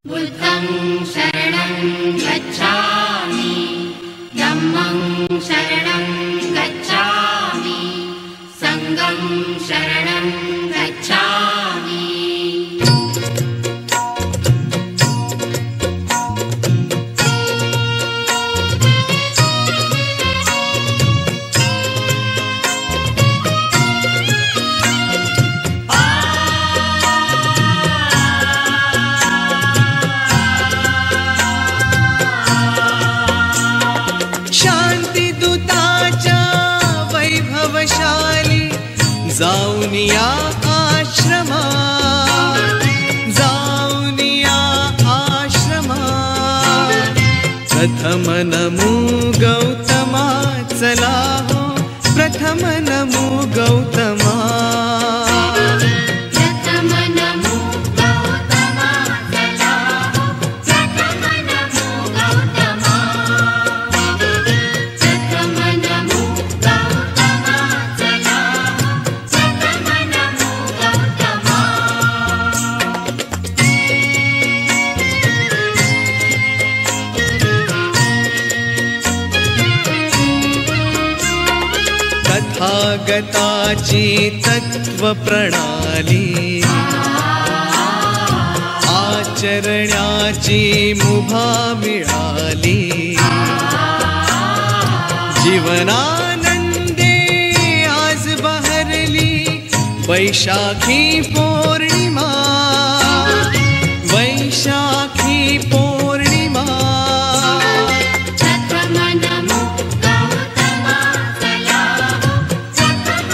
बुद्धं शरणं गच्छामि, धम्मं शरणं गच्छामि, संघं शरणं गच्छामि। जाऊनिया आश्रमा, जाऊनिया आश्रमा, प्रथम नमो गौतमा, चला हो प्रथम नमो गौतमा। प्रथम नमो गौतमा, चला हो प्रथम नमो गौतमा। प्रथम नमो गौतमा, चला हो प्रथम नमो गौतमा। तथागताची तत्व प्रणाली, आचरण्याची मुभा मिळाली। जीवनानंदे आज बहरली वैशाखी पौर्णिमा, वैशाखी पौर्णिमा। प्रथम नमो गौतमा, चला हो प्रथम।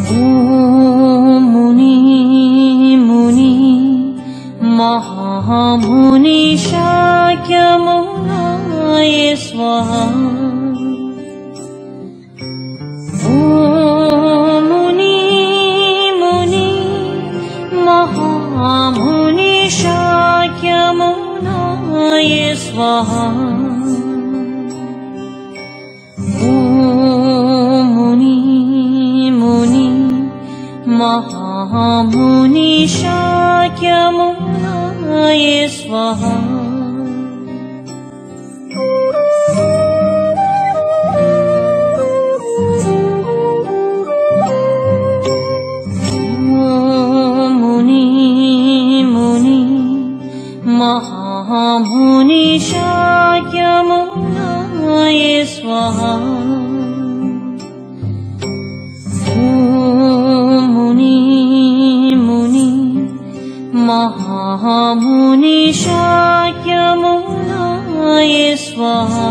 महामुनि शाक्यमुनाय स्वाहा। मुनि मुनि महामुनि शाक्यमुनाय स्वाहा। मुनि मुनि महामुनि शाक्यमुनाय स्वाहा। मुनि मुनि महामुनि शाक्यमुनाय स्वाहा। मुनि मुनि महामुनि शाक्यमुनाय स्वाहा।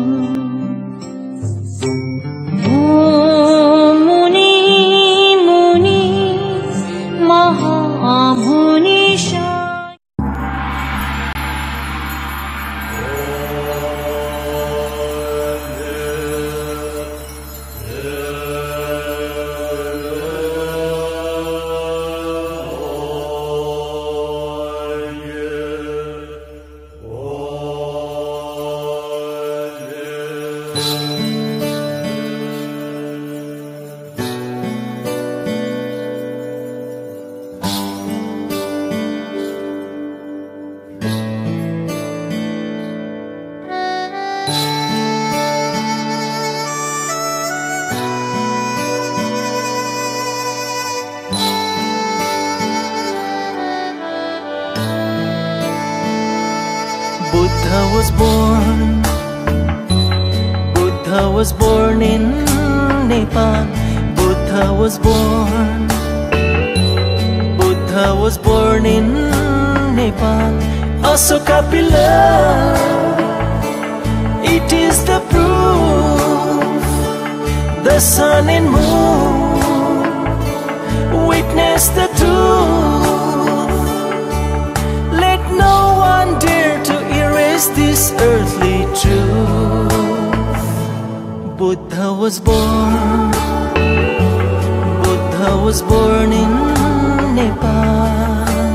मुनि मुनि महामुनि Buddha was born in Nepal. Buddha was born in Nepal. Asoka pillar, it is the proof. The sun and moon witness the truth. Let no one dare to erase this earthly truth. Buddha was born in Nepal.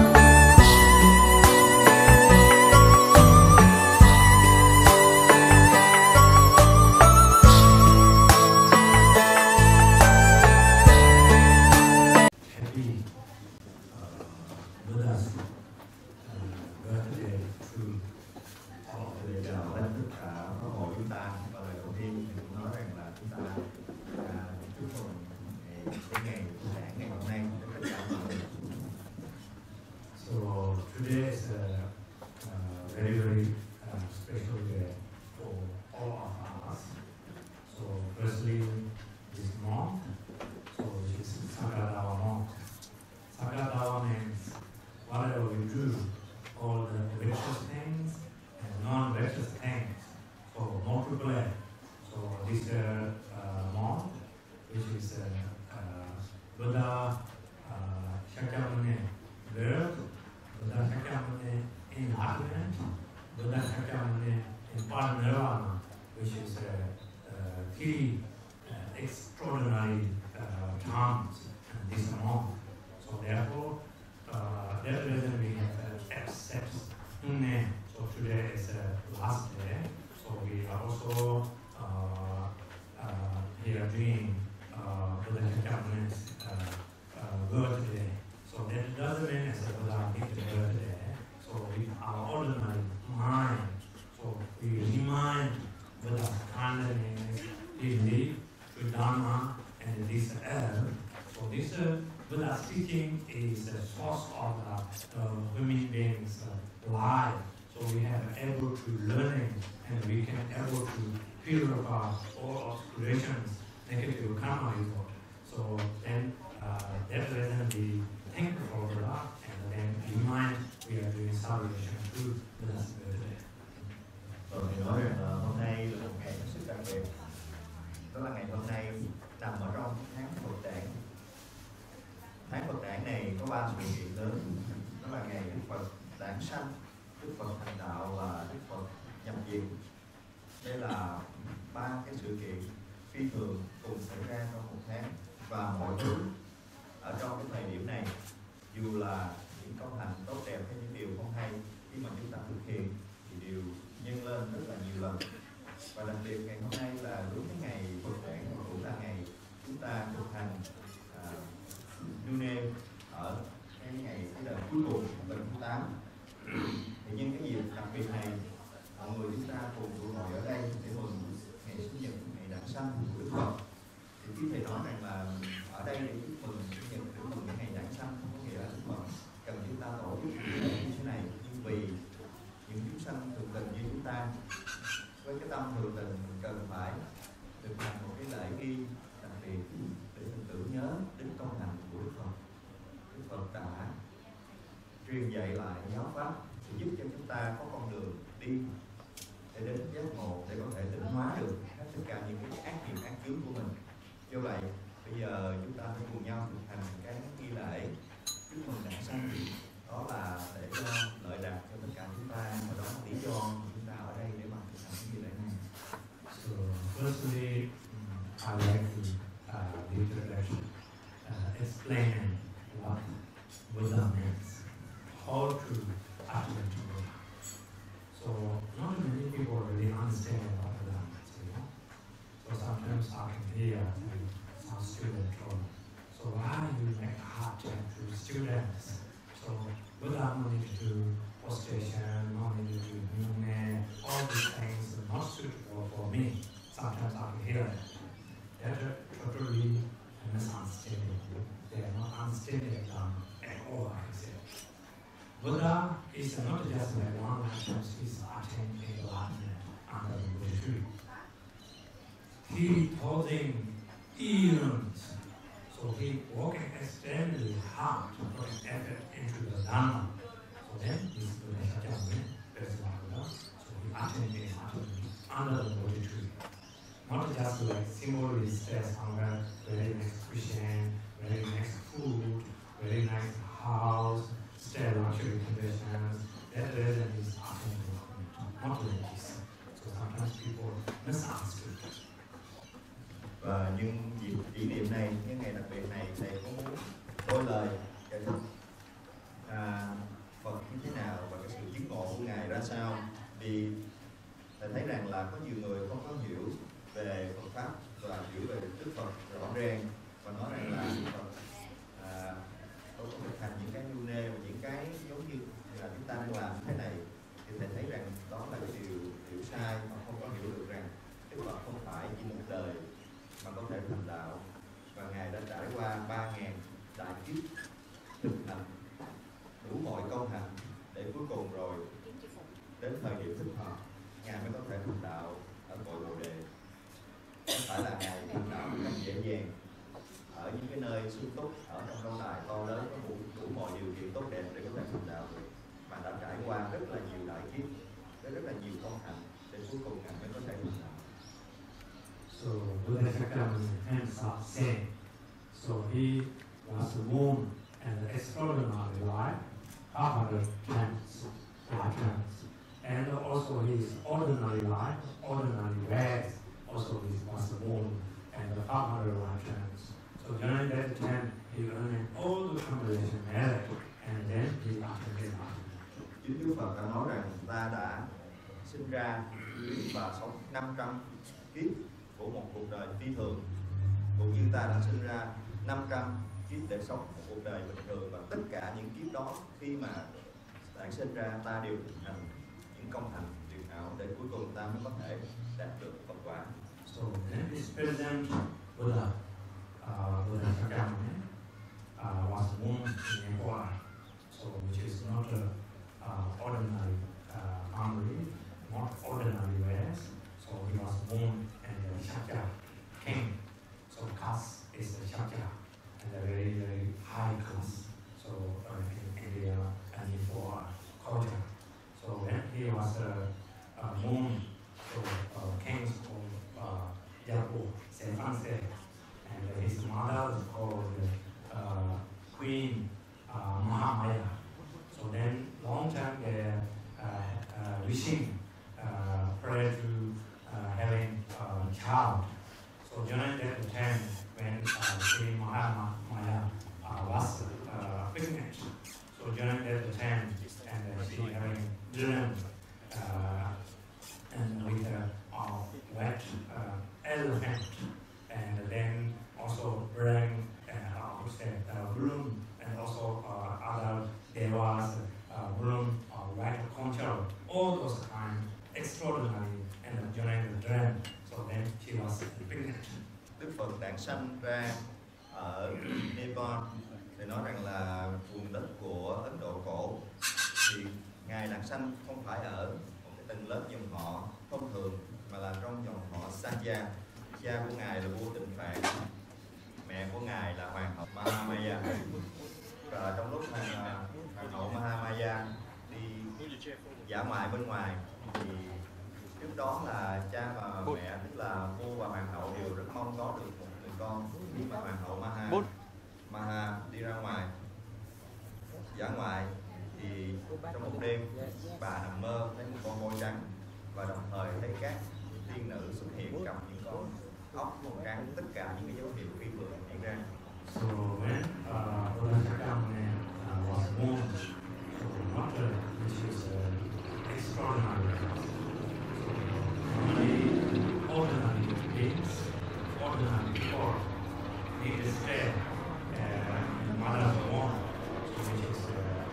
So today is a very special day for all of us. So firstly, this month, so this is Sakadawa month. Sakadawa means whatever we do, all the righteous things and non-righteous things, so multiply. So this month, which is Buddha Shakyamuni birth, Buddha Shakyamuni enlightenment, Buddha Shakyamuni in Parinirvana, which is three extraordinary terms in this month. So therefore, that reason we have accept name. So today is the last day. So we are also here doing Buddha Shakyamuni's birthday. So that doesn't mean as a Buddha gift birthday. So with our ordinary mind, so we remind Buddha's kindness, belief, with Dharma, and this earth. So this Buddha's teaching is the source of the human beings' life. So we have able to learning, and we can able to purify all obscurations, negative karma result. So then that reason we thankful for Buddha, and then remind we are doing salvation to Buddha's birthday. Tôi thì nói rằng là hôm nay là một ngày hết sức đặc biệt. Đó là ngày hôm nay nằm ở trong tháng Phật đản. có 3 sự kiện lớn, đó là ngày Đức Phật đản sanh, Đức Phật thành đạo và Đức Phật nhập viện. Đây là 3 cái sự kiện phi thường cùng xảy ra trong một tháng, và mọi thứ ở trong cái thời điểm này, dù là những công hành tốt đẹp hay những điều không hay, khi mà chúng ta thực hiện thì đều nhân lên rất là nhiều lần. Và đặc biệt ngày hôm nay là đúng cái ngày Phật đản, cũng là ngày chúng ta thực hành New ở cái ngày cái đợt cuối cùng lần thứ 8. Thì nhân cái dịp đặc biệt này, mọi người chúng ta cùng tụ hội ở đây để mừng ngày sinh nhật, ngày đản sanh của Đức Phật. Thì quý thầy nói rằng là ở đây để chúc mừng sinh nhật, để mừng cái ngày đản sanh, không có nghĩa là Đức Phật cần chúng ta tổ chức như thế này, nhưng vì những chúng sanh thường tình như chúng ta với cái tâm thường tình cần phải thực hành một cái lễ nghi đặc biệt để mình tưởng nhớ đến công hạnh của Đức Phật. Đức Phật đã truyền dạy lại giáo pháp để giúp cho chúng ta có con đường đi để đến giác ngộ, để có thể tịnh hóa được tất cả những cái ác nghiệp ác chướng của mình. Do vậy bây giờ chúng ta phải cùng nhau thực hành cái nghi lễ chúc mừng đản sanh, đó là để cho lợi đạt cho tất cả chúng ta, và đó là lý do chúng ta ở đây để mà thực hành cái nghi lễ này. So firstly, I like to introduction, explain what Buddha means, how to utter Buddha. So not many people really understand what Buddha means, you know. So sometimes I can hear some students told, so why you make a hard time to students? So Buddha wanted to do prostration, wanted to do movement, all these things are not suitable for me. Sometimes I can hear that. They're totally misunderstanding. They are not understanding at all, I can say. Buddha is not just like one lifetime, he's attained enlightenment under the Buddha tree. He taught them eons. So he worked extremely hard to put effort into the Dharma. So then he's Buddha Shakyamuni, that's Buddha. So he attained enlightenment under the Buddha tree. Not just like symbolically stay somewhere, very nice cushion, very nice food, very nice house, stay luxury conditions. That reason is attained enlightenment, not like this. So sometimes people misunderstood. Và nhân dịp kỷ niệm này, những ngày đặc biệt này, thầy có muốn đôi lời giải thích Phật như thế nào và cái sự chứng ngộ của ngài ra sao. Vì thầy thấy rằng là có nhiều người không có hiểu về Phật pháp và hiểu về Đức Phật rõ ràng, và nói rằng là Đức Phật không có thực hành những cái nhu nê và những cái giống như là chúng ta đang làm thế này. Thì thầy thấy rằng đó là cái điều hiểu sai, mà không có hiểu được rằng Đức Phật không phải chỉ một đời mà có thể thành đạo, và ngài đã trải qua 3.000 đại kiếp thực hành đủ mọi công hạnh để cuối cùng rồi đến thời điểm thích hợp ngài mới có thể thành đạo ở cội Bồ Đề. Không phải là ngài thành đạo một cách dễ dàng ở những cái nơi sung túc, ở trong lâu đài to lớn có đủ mọi điều kiện tốt đẹp để có thể thành đạo được, mà đã trải qua rất là nhiều đại kiếp với rất là nhiều công hạnh để cuối cùng ngài mới có thể thành đạo. So Buddha Shakyamuni himself said, so he was born an extraordinary life, 500 lifetimes, and also his ordinary life, ordinary ways, also he was born and 500 lifetimes. So during that time, he learned all the combination merit, and then he attained enlightenment. Chính Đức Phật đã nói rằng ta đã sinh ra và sống 500 kiếp của một cuộc đời phi thường, cũng như ta đã sinh ra 500 kiếp để sống một cuộc đời bình thường, và tất cả những kiếp đó khi mà đản sinh ra ta đều thực hành những công hành tuyệt hảo để cuối cùng ta mới có thể đạt được Phật quả. So then this present Buddha, Buddha Shakyamuni, was born in Nepal, so which is not ordinary family, not ordinary ways. So he was born in the Shakya king. So caste is the Shakya, and a very, very high caste. So in India and in Nepal culture. So when he was born, so kings called Jaipur, Saint Francis, and his mother was called Bloom, and also other Devas, Bloom, White Control, all those kind extraordinary and generate the dream. So then she was pregnant. Đức Phật đản sanh ra ở Nepal, để nói rằng là vùng đất của Ấn Độ cổ, thì ngài đản sanh không phải ở một cái tầng lớp dòng họ thông thường, mà là trong dòng họ Sanja. Cha của ngài là vua Tịnh Phạn, mẹ của ngài là hoàng hậu Mahamaya. Và trong lúc mà hoàng hậu Mahamaya đi dã ngoại bên ngoài, thì trước đó là cha và mẹ, tức là vua và hoàng hậu, đều rất mong có được một người con. Khi mà hoàng hậu Maha đi ra ngoài dã ngoại, thì trong một đêm bà nằm mơ thấy một con voi trắng, và đồng thời thấy các tiên nữ xuất hiện cầm những con ốc, con rắn, tất cả những cái dấu hiệu phi thường hiện ra. So when Buddha Shakyamuni was born, so the mother, which is extraordinary, so only ordinary beings, ordinary people need to stay in the mother's womb, so which is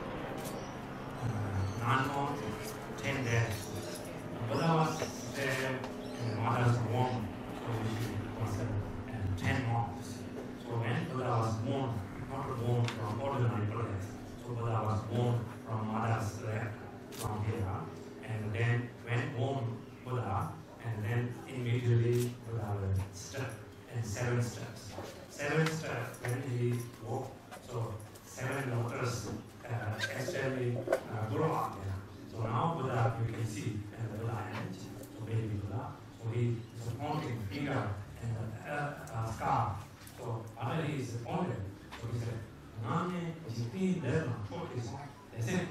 9 months, 10 days. Buddha was there in the mother's womb, so which was 10 months. So when Buddha was born, not born from ordinary place, so Buddha was born from mother's leg, from here, and then when born Buddha, and then immediately Buddha will step in 7 steps. 7 steps when he walked, so 7 daughters actually grow up there. So now Buddha, you can see the Buddha image, so baby Buddha, so he is pointing finger and a scar. So after he is appointed, so he said, Nane Jipi Dharma, the same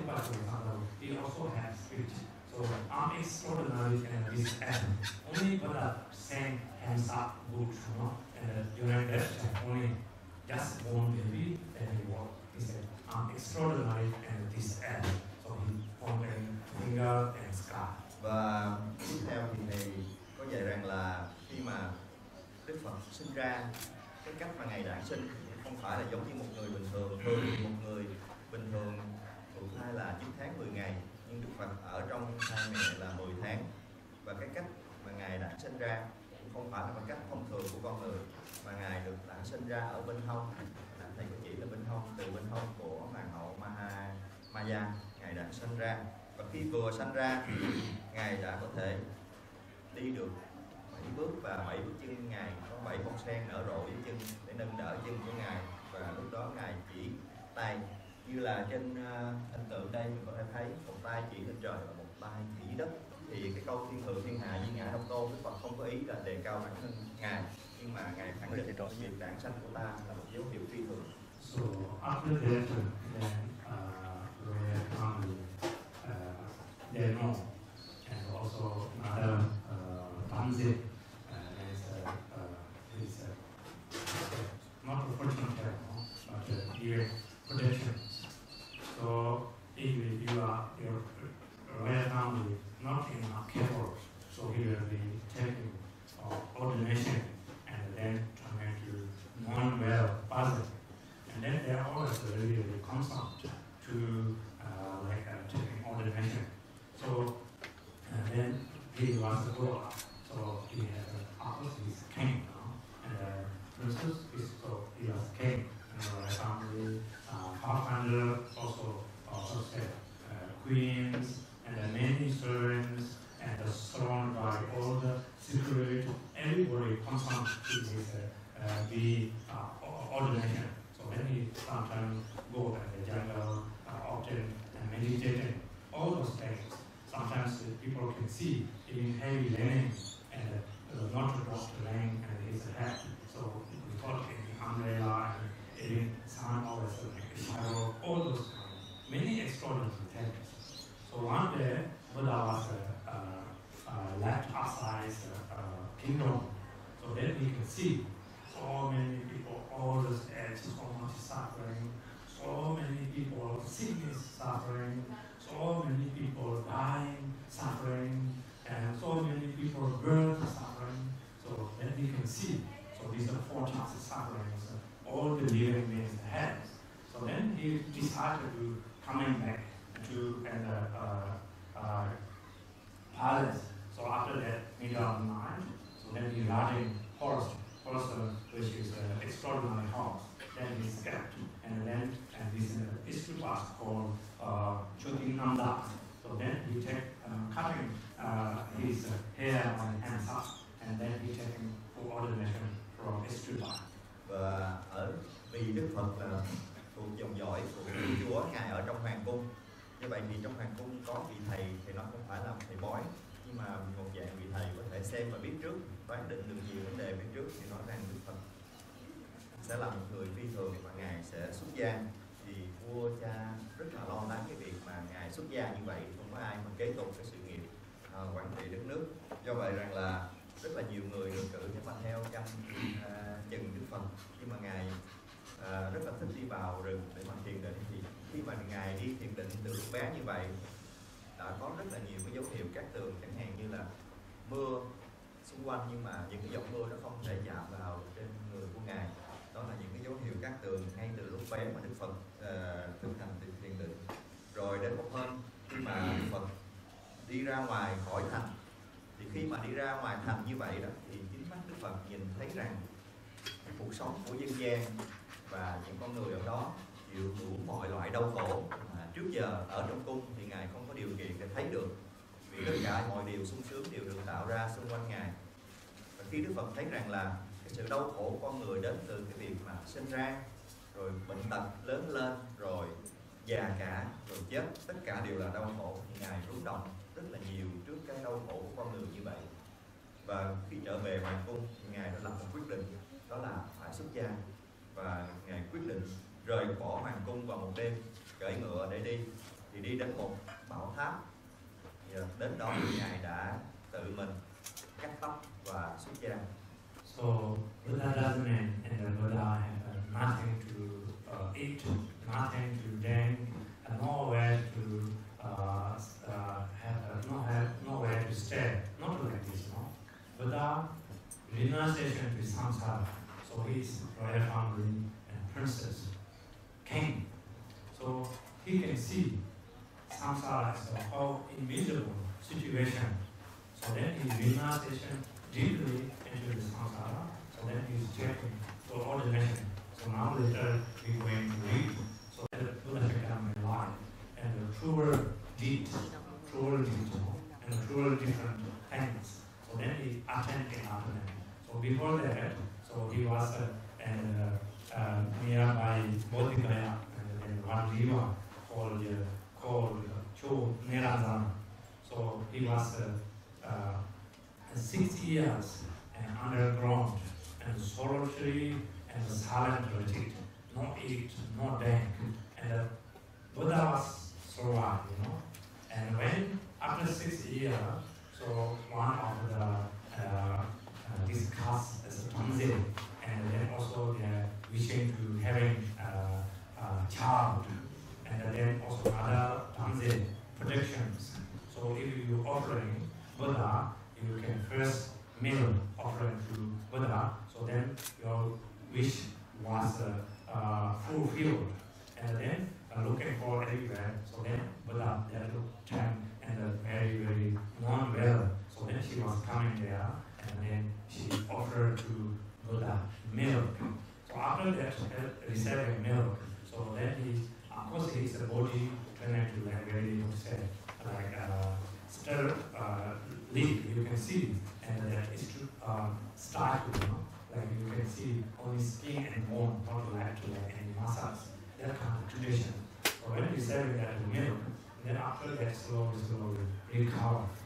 he also has speech. So I'm extraordinary in this act. Only Buddha sang hands up, good, and during that time, only just born baby, then he walked. He said, I'm extraordinary in this act. So he pointed finger and scar. Và tiếp theo thì thầy có dạy rằng là khi mà Đức Phật sinh ra, cái cách mà ngài đản sinh không phải là giống như một người bình thường. Thường một người bình thường thụ thai là 9 tháng 10 ngày, nhưng Đức Phật ở trong thai mẹ là 10 tháng. Và cái cách mà ngài đản sinh ra cũng không phải là một cách thông thường của con người, mà ngài được đản sinh ra ở bên hông. Thầy có chỉ là bên hông, từ bên hông của hoàng hậu Maya, ngài đản sinh ra. Và khi vừa sanh ra thì ngài đã có thể đi được 7 bước, và 7 bước chân ngài có 7 bông sen nở rộ dưới chân để nâng đỡ chân của ngài. Và lúc đó ngài chỉ tay, như là trên hình tượng đây mình có thể thấy một tay chỉ lên trời và một tay chỉ dưới đất. Thì cái câu thiên thượng thiên hạ như ngài Đông Tôn, Đức Phật không có ý là đề cao bản thân ngài, nhưng mà ngài khẳng định việc đản sanh của ta là một dấu hiệu phi thường. So after that, then royal family they know, and also another Tamzit is not a fortune teller, but even protection. So if you are your royal family not enough careful, so he will be taking ordination and then turn into non-well person. And then they are always really concerned to taking ordination. So then he wants to grow up. So he has he's king now, and princess is so he was king. And family, 500 also said queens and many servants, and surrounded by all the security. Everybody concerned to his ordination. So when he sometimes go in the jungle, often meditating, all those things. Sometimes people can see even heavy linen and not to drop the linen and his head. So we thought in umbrella and even sun always like a shadow, all those many extraordinary things. So one day Buddha was left outside kingdom. So then we can see so many people, all those edges, so much suffering, So then he decided to coming back to palace. So after that, middle of the night, so then he riding horse, which is an extraordinary horse. Then he escaped, and then this Istrupas called Chotinanda. So then he take cutting his hair on hands up, and then he taking full ordination from Istrupas. Và vì Đức Phật là thuộc dòng dõi của Thiên Chúa, ngài ở trong hoàng cung. Như vậy thì trong hoàng cung có vị thầy thì nó không phải là thầy bói, nhưng mà một dạng vị thầy có thể xem và biết trước, đoán định được nhiều vấn đề biết trước, thì nói rằng Đức Phật sẽ là một người phi thường và ngài sẽ xuất gia. Thì vua cha rất là lo lắng cái việc mà ngài xuất gia như vậy không có ai mà kế tục cái sự nghiệp quản trị đất nước. Do vậy rằng là rất là nhiều người được cử để mà theo canh chừng Đức Phật. Nhưng mà ngài rất là thích đi vào rừng để mà thiền định. Thì khi mà ngài đi thiền định từ lúc bé như vậy, đã có rất là nhiều cái dấu hiệu cát tường, chẳng hạn như là mưa xung quanh, nhưng mà những cái giọt mưa nó không thể chạm vào trên người của ngài. Đó là những cái dấu hiệu cát tường ngay từ lúc bé mà Đức Phật thực hành thiền định. Rồi đến một hôm khi mà Đức Phật đi ra ngoài khỏi thành, thì khi mà đi ra ngoài thành như vậy đó, thì chính mắt Đức Phật nhìn thấy rằng cái cuộc sống của dân gian và những con người ở đó chịu đủ mọi loại đau khổ mà trước giờ ở trong cung thì ngài không có điều kiện để thấy được, vì tất cả mọi điều sung sướng đều được tạo ra xung quanh ngài. Và khi Đức Phật thấy rằng là cái sự đau khổ của con người đến từ cái việc mà sinh ra, rồi bệnh tật lớn lên, rồi già cả, rồi chết, tất cả đều là đau khổ, thì ngài rung động rất là nhiều trước cái đau khổ của con người như vậy. Và khi trở về hoàng cung thì ngài đã làm một quyết định, đó là phải xuất gia. Và ngài quyết định rời bỏ hoàng cung vào một đêm, cưỡi ngựa để đi. Thì đi đến một bảo tháp, đến đó thì ngài đã tự mình cắt tóc và xuất gia. So Buddha doesn't and the Buddha have nothing to eat, nothing to drink, and nowhere to have nowhere to stay. Not like this, no. Buddha renunciation to samsara. So he is royal family and princess, king. So he can see samsara as a whole immeasurable situation. So then he renunciation deeply into the samsara. So then he is checking for ordination. So now later we going to read. So that Buddha become alive and the truer deeds, and the truer different things. So then he attended enlightenment. So before that, so he was nearby Bodhigaya, and then one river called Cho Neranjana. So he was 6 years and underground and solitary and silent retreat, no eat, no drink, and the Buddha was survived, you know. And when after 6 years, so one of the discussed as a tanzil, and then also they're wishing to having a child, and then also other tanzil predictions. So if you offering Buddha, you can first meal offering to Buddha, so then your wish was fulfilled. And then looking for everywhere, so then Buddha that time and very, very known well. So then she was coming there, and then she offered to Buddha milk. So after that, receiving milk, so then he, of course, his body turned into like very upset, like still leaf, you can see, and that is started, you know, like you can see only skin and bone, not like any muscles, that kind of tradition. So when we serve that milk, then after that slowly recover.